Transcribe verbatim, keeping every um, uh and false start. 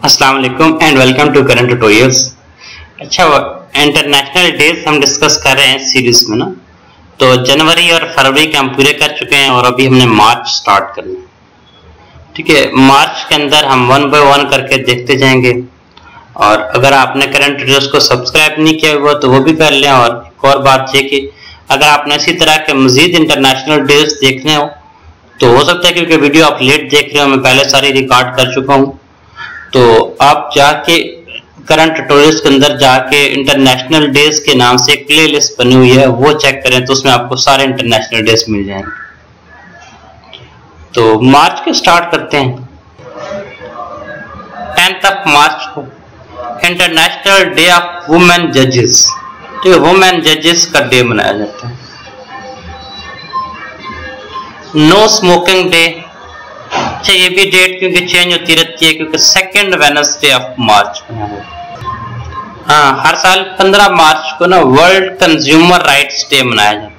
अस्सलाम वालेकुम and welcome to current tutorials. अच्छा, इंटरनेशनल डेज हम डिस्कस कर रहे हैं सीरीज में ना। तो जनवरी और फरवरी के हम पूरे कर चुके हैं और अभी हमने मार्च स्टार्ट करना है। ठीक है, मार्च के अंदर हम वन बाय वन करके देखते जाएंगे। और अगर आपने करंट ट्यूटोरियल्स को सब्सक्राइब नहीं किया हुआ तो वो भी कर लें। और एक और बात ये कि अगर आपने इसी तरह के मजीद इंटरनेशनल डेज देखने हो तो हो सकता है, क्योंकि वीडियो आप लेट देख रहे हो, मैं पहले सारी रिकॉर्ड कर चुका हूँ, तो आप जाके करंट ट्यूटोरियल्स के अंदर जाके इंटरनेशनल डेज के नाम से एक प्ले लिस्ट बनी हुई है, वो चेक करें तो उसमें आपको सारे इंटरनेशनल डेज मिल जाएंगे। तो मार्च के स्टार्ट करते हैं। टेंथ ऑफ मार्च को इंटरनेशनल डे ऑफ वुमेन जजेस, तो वुमेन जजेस का डे मनाया जाता है। No smoking day. अच्छा, ये भी डेट क्योंकि चेंज होती रहती है, क्योंकि सेकेंड वेडनेसडे ऑफ मार्च को, हाँ, हर साल पंद्रह मार्च को ना वर्ल्ड कंज्यूमर राइट्स डे मनाया जाता है।